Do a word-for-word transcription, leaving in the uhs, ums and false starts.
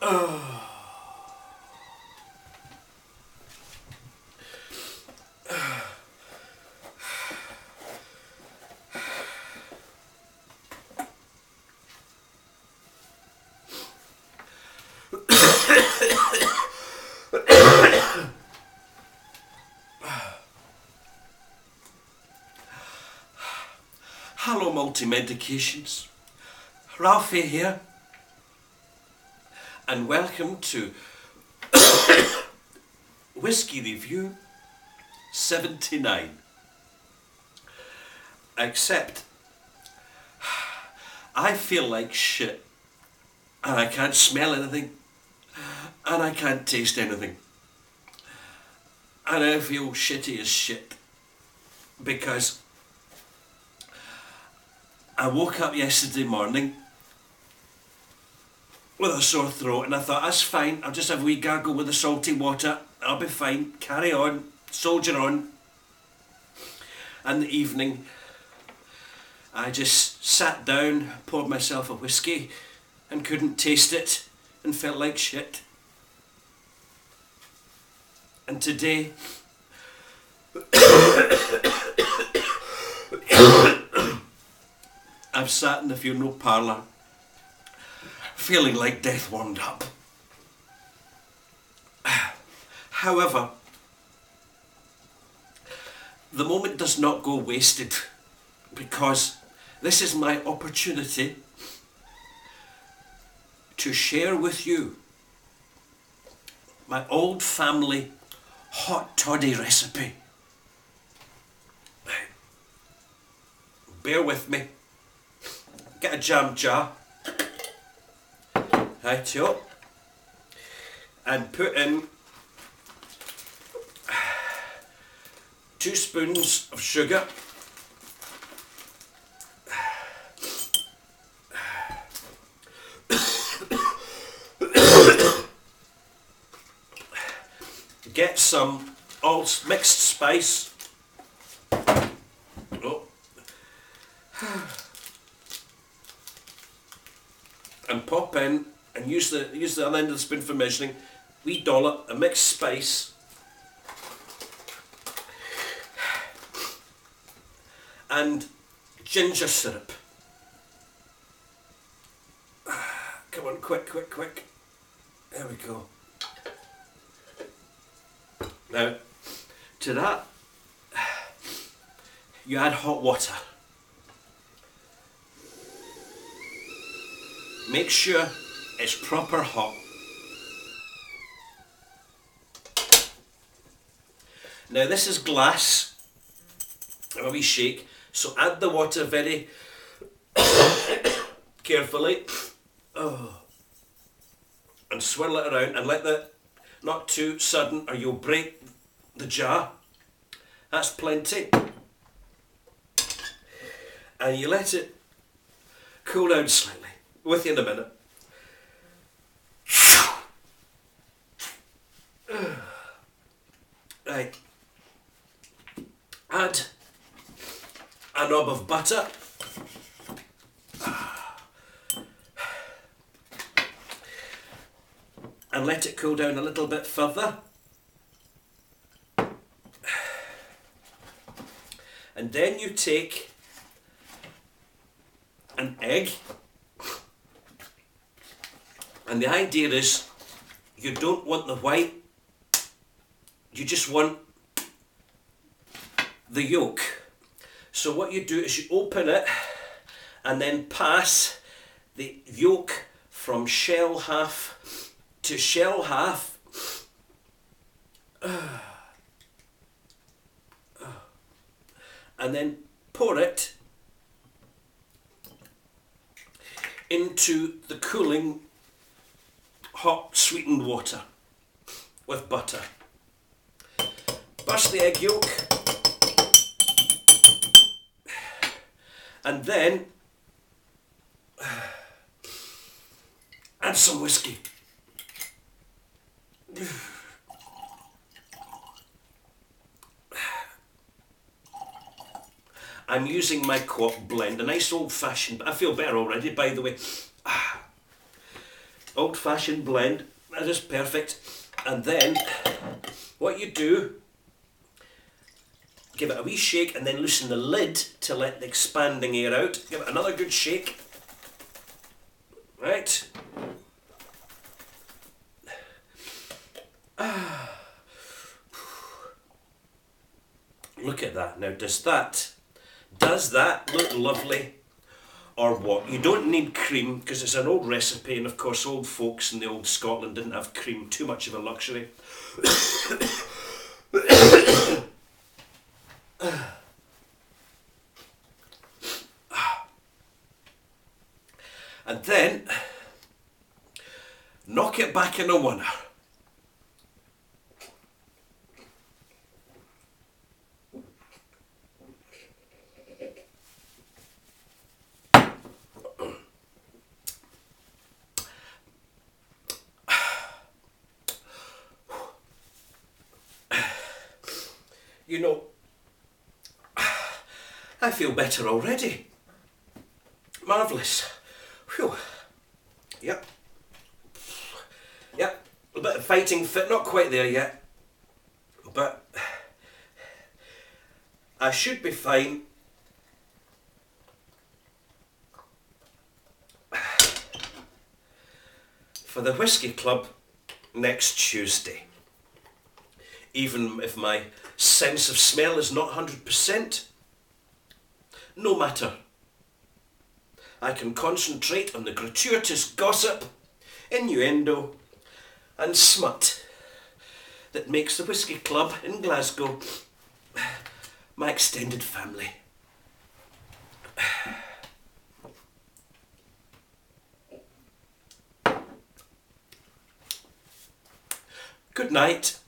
Hello, multi-medications. Ralphie here, and welcome to Whiskey Review seventy-nine. Except, I feel like shit, and I can't smell anything, and I can't taste anything, and I feel shitty as shit, because I woke up yesterday morning with a sore throat, and I thought, that's fine, I'll just have a wee gargle with the salty water, I'll be fine, carry on, soldier on. And the evening, I just sat down, poured myself a whiskey, and couldn't taste it, and felt like shit. And today, I've sat in the funeral parlour, feeling like death warmed up. However, the moment does not go wasted, because this is my opportunity to share with you my old family hot toddy recipe. Bear with me. Get a jam jar, right up, and put in two spoons of sugar, get some all mixed spice, oh. And pop in and use the use the other end of the spoon for measuring. Wee dollop of mixed spice, and ginger syrup. Come on, quick, quick, quick. There we go. Now, to that, you add hot water. Make sure it's proper hot. Now this is glass, a wee shake, so add the water very carefully, oh, and swirl it around, and let that not too sudden or you'll break the jar. That's plenty. And you let it cool down slightly. With you in a minute. Right. Add a knob of butter. And let it cool down a little bit further. And then you take an egg. And the idea is, you don't want the white, you just want the yolk. So what you do is you open it and then pass the yolk from shell half to shell half. And then pour it into the cooling hot sweetened water with butter. Burst the egg yolk, and then add some whiskey. I'm using my co-op blend, a nice old fashioned, but I feel better already, by the way. old-fashioned blend. That is perfect. And then what you do, give it a wee shake and then loosen the lid to let the expanding air out. Give it another good shake. Right. Ah. Look at that. Now does that, does that look lovely or what? You don't need cream because it's an old recipe, and of course old folks in the old Scotland didn't have cream, too much of a luxury. And then knock it back in a oneer. You know, I feel better already. Marvellous. Whew. Yep. Yep. A bit of fighting fit, not quite there yet. But I should be fine. For the Whisky Club next Tuesday. Even if my sense of smell is not one hundred percent. No matter. I can concentrate on the gratuitous gossip, innuendo and smut that makes the Whisky Club in Glasgow my extended family. Good night.